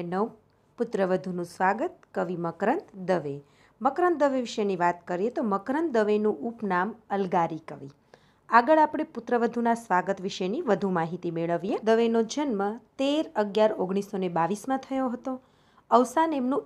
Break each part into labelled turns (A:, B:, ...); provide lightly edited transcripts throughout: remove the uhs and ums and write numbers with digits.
A: 9 પુત્રવધુનું સ્વાગત. કવિ મકરંદ દવે. મકરંદ દવે વિશેની વાત કરીએ તો મકરંદ દવેનું ઉપનામ અલગારી કવિ. આગળ આપણે પુત્રવધુના સ્વાગત વિશેની વધુ માહિતી મેળવીએ. દવેનો જન્મ 13/11/1922 થયો હતો. અવસાન એમનું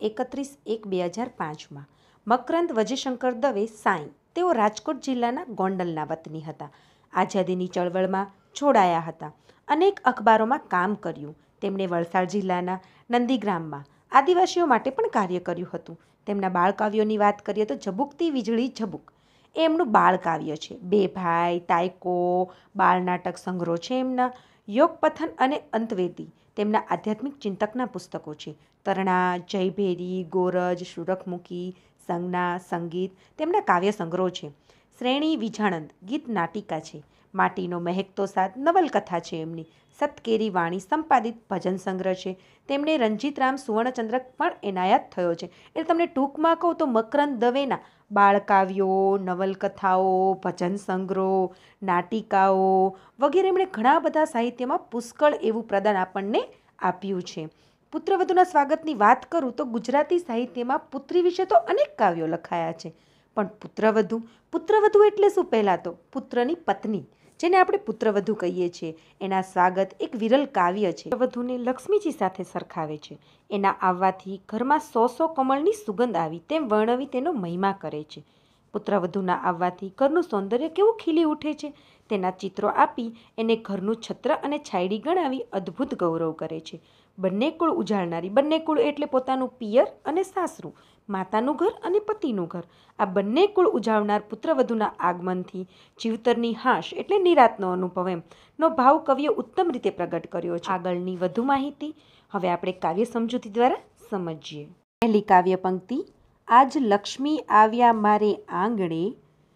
A: 31/1/2005. મકરંદ વજયશંકર દવે સાંઈ. તેઓ રાજકોટ જિલ્લાના ગોંડલના વતની હતા. આઝાદીની ચળવળમાં જોડાયા હતા. અનેક અખબારોમાં કામ કર્યું. તેમણે વલસાડ જિલ્લાના નંદીગ્રામમાં આદિવાસીઓ માટે પણ કાર્ય કર્યું હતું. તેમના બાળકાવ્યોની વાત કરીએ તો ઝબુકતી વીજળી ઝબુક એ એમનું બાળકાવ્ય છે. બે ભાઈ, તાયકો, બાળ નાટક સંગ્રહ છે એમના. યોગપથન અને અંતવેદી તેમના આધ્યાત્મિક ચિંતકના પુસ્તકો છે. તરણા, જયભેરી, ગોરજ, સુરખમુખી, સંજ્ઞા, સંગીત તેમના કાવ્ય સંગ્રહ છે. શ્રેણી વિજાણંદ ગીત નાટિકા છે. માટીનો મહેકતો સાદ નવલકથા છે એમની. સતકેરી વાણી સંપાદિત ભજન સંગ્રહ છે. તેમને રંજીતરામ સુવર્ણચંદ્રક પણ એનાયત થયો છે. એટલે તમને ટૂંકમાં કહું તો મકરંદ દવેના બાળકાવ્યો, નવલકથાઓ, ભજન સંગ્રહ, નાટિકાઓ વગેરે એમણે ઘણા બધા સાહિત્યમાં પુષ્કળ એવું પ્રદાન આપણને આપ્યું છે. પુત્રવધુના સ્વાગતની વાત કરું તો ગુજરાતી સાહિત્યમાં પુત્રી વિશે તો અનેક કાવ્યો લખાયા છે. પણ પુત્રવધુ એટલે શું? પહેલાં તો પુત્રની પત્ની, જેને આપણે પુત્રવધુ કહીએ છીએ, એના સ્વાગત એક વિરલ કાવ્ય છે. પુત્રવધુને લક્ષ્મીજી સાથે સરખાવે છે. એના આવવાથી ઘરમાં 100 કમળની સુગંધ આવી તેમ વર્ણવી તેનો મહિમા કરે છે. પુત્રવધુના આવવાથી ઘરનું સૌંદર્ય કેવું ખીલી ઉઠે છે તેના ચિત્રો આપી એને ઘરનું છત્ર અને છાયડી ગણાવી અદ્ભુત ગૌરવ કરે છે. બંને કુળ ઉજાળનારી. બંને કુળ એટલે પોતાનું પિયર અને સાસરું, માતાનું ઘર અને પતિનું ઘર. આ બંને કુળ ઉજાવનાર પુત્રવધુના આગમનથી જીવતરની હાશ એટલે નિરાતનો અનુભવ એમનો ભાવ કવિએ ઉત્તમ રીતે પ્રગટ કર્યો છે. આગળની વધુ માહિતી હવે આપણે કાવ્ય સમજૂતી દ્વારા સમજીએ. પહેલી કાવ્ય પંક્તિ. આજ લક્ષ્મી આવ્યા મારે આંગણે,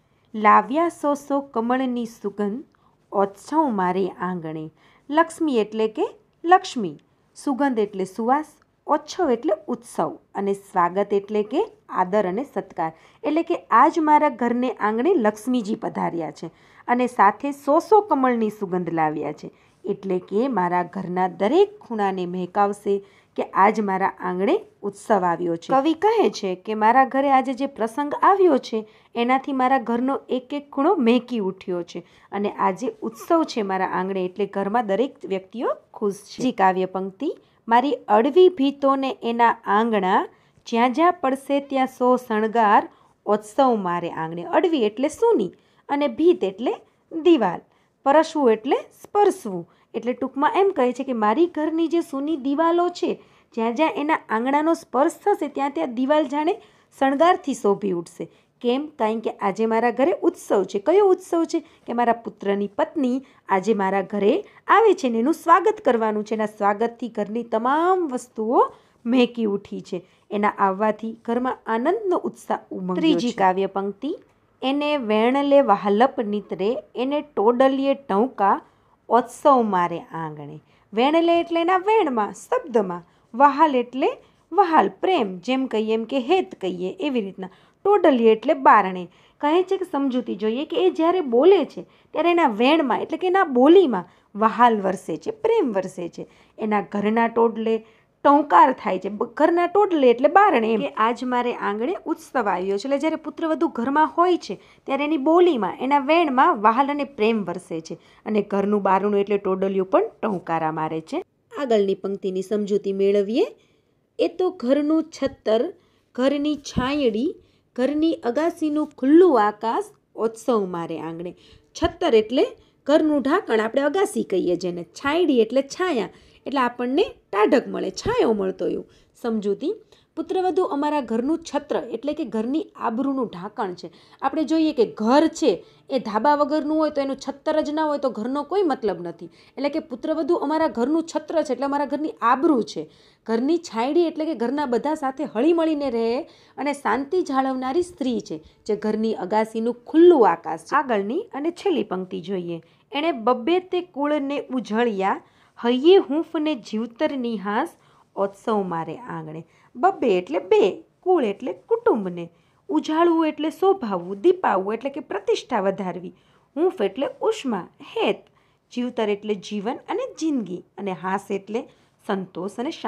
A: લાવ્યા 100 કમળની સુગંધ, ઓત્સવ મારે આંગણે. લક્ષ્મી એટલે કે લક્ષ્મી, સુગંધ એટલે સુવાસ, ઓત્સવ એટલે ઉત્સવ અને સ્વાગત એટલે કે આદર અને સત્કાર. એટલે કે આજ મારા ઘરને આંગણે લક્ષ્મીજી પધાર્યા છે અને સાથે 100 કમળની સુગંધ લાવ્યા છે. એટલે કે મારા ઘરના દરેક ખૂણાને મહેકાવશે કે આજ મારા આંગણે ઉત્સવ આવ્યો છે. કવિ કહે છે કે મારા ઘરે આજે જે પ્રસંગ આવ્યો છે એનાથી મારા ઘરનો એક એક ખૂણો મહેકી ઉઠ્યો છે અને આજે ઉત્સવ છે મારા આંગણે, એટલે ઘરમાં દરેક વ્યક્તિઓ ખુશ છે. બીજી કાવ્ય પંક્તિ. મારી અળવી ભીતોને એના આંગણા, જ્યાં જ્યાં પડશે ત્યાં 100 શણગાર, ઓત્સવ મારે આંગણે. અળવી એટલે સૂની અને ભીત એટલે દિવાલ, પરસવું એટલે સ્પર્શવું. એટલે ટૂંકમાં એમ કહે છે કે મારી ઘરની જે સૂની દિવાલો છે, જ્યાં જ્યાં એના આંગણાનો સ્પર્શ થશે ત્યાં ત્યાં દિવાલ જાણે શણગારથી શોભી ઉઠશે. કેમ? કારણ કે આજે મારા ઘરે ઉત્સવ છે. કયો ઉત્સવ છે? કે મારા પુત્રની પત્ની આજે મારા ઘરે આવે છે ને એનું સ્વાગત કરવાનું છે. એના સ્વાગતથી ઘરની તમામ વસ્તુઓ મહેકી ઉઠી છે. એના આવવાથી ઘરમાં આનંદનો ઉત્સાહ ઉમંગ્યો છે. ત્રીજી કાવ્ય પંક્તિ. એને વેણલે વહાલપ નીતરે, એને ટોડલીએ ટહુકા, ઓત્સવ મારે આંગણે. વેણલે એટલે એના વેણમાં, શબ્દમાં. વહાલ એટલે વહાલ, પ્રેમ, જેમ કહીએ એમ કે હેત કહીએ એવી રીતના. ટોડલી એટલે બારણે. કહે છે કે સમજૂતી જોઈએ કે એ જ્યારે બોલે છે ત્યારે એના વેણમાં એટલે કે એના બોલીમાં વહાલ વરસે છે, પ્રેમ વરસે છે. એના ઘરના ટોડલે ટહુકાર થાય છે. ઘરના ટોડલે એટલે બારણે એમ કે આજ મારે આંગણે ઉત્સવ આવ્યો છે. એટલે જ્યારે પુત્રવધુ ઘરમાં હોય છે ત્યારે એની બોલીમાં, એના વેણમાં વહાલ અને પ્રેમ વરસે છે અને ઘરનું બારણું એટલે ટોડલિયું પણ ટહુકારા મારે છે. આગળની પંક્તિની સમજૂતી મેળવીએ. એ તો ઘરનું છત્તર, ઘરની છાંયડી, ઘરની અગાસીનું ખુલ્લું આકાશ, ઓત્સવ મારે આંગણે. છત્તર એટલે ઘરનું ઢાંકણ, આપણે અગાસી કહીએ જેને. છાંયડી એટલે છાયા, એટલે આપણને ટાઢક મળે, છાંયો મળતો એવું. સમજૂતી. પુત્રવધુ અમારા ઘરનું છત્ર એટલે કે ઘરની આબરૂનું ઢાંકણ છે. આપણે જોઈએ કે ઘર છે એ ધાબા વગરનું હોય તો એનું છત્ર જ ના હોય તો ઘરનો કોઈ મતલબ નથી. એટલે કે પુત્રવધુ અમારા ઘરનું છત્ર છે, એટલે અમારા ઘરની આબરૂ છે. ઘરની છાંયડી એટલે કે ઘરના બધા સાથે હળીમળીને રહે અને શાંતિ જાળવનારી સ્ત્રી છે, જે ઘરની અગાસીનું ખુલ્લું આકાશ છે. આગળની અને છેલ્લી પંક્તિ જોઈએ. એણે બબ્બે તે કુળને ઉજળ્યા, હૈયે હૂંફને જીવતરની હાસ, ઓત્સવ મારે આંગણે. બબ્બે એટલે બે, કુળ એટલે કુટુંબને, ઉજાળવું એટલે શોભાવવું, દીપાવવું એટલે કે પ્રતિષ્ઠા વધારવી, હૂંફ એટલે ઉષ્મા, હેત, જીવતર એટલે જીવન અને જિંદગી અને હાસ એટલે સંતોષ અને શાંતિ.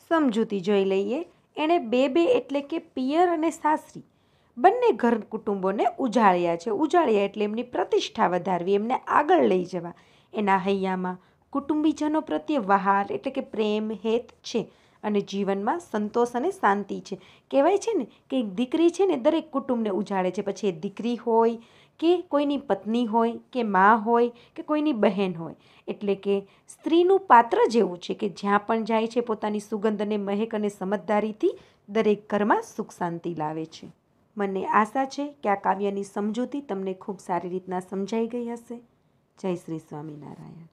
A: સમજૂતી જોઈ લઈએ. એણે બે એટલે કે પિયર અને સાસરી બંને ઘર કુટુંબોને ઉજાળ્યા છે. ઉજાળ્યા એટલે એમની પ્રતિષ્ઠા વધારવી, એમને આગળ લઈ જવા. એના હૈયામાં કુટુંબીજનો પ્રત્યે વહાર એટલે કે પ્રેમ, હેત છે અને જીવનમાં સંતોષ અને શાંતિ છે. કહેવાય છે ને કે એક દીકરી છે ને દરેક કુટુંબને ઉજાળે છે, પછી એ દીકરી હોય કે કોઈની પત્ની હોય કે મા હોય કે કોઈની બહેન હોય. એટલે કે સ્ત્રીનું પાત્ર જેવું છે કે જ્યાં પણ જાય છે પોતાની સુગંધ અને મહેક અને સમજદારીથી દરેક ઘરમાં સુખ શાંતિ લાવે છે. મને આશા છે કે આ કાવ્યની સમજૂતી તમને ખૂબ સારી રીતના સમજાઈ ગઈ હશે. જય શ્રી સ્વામિનારાયણ.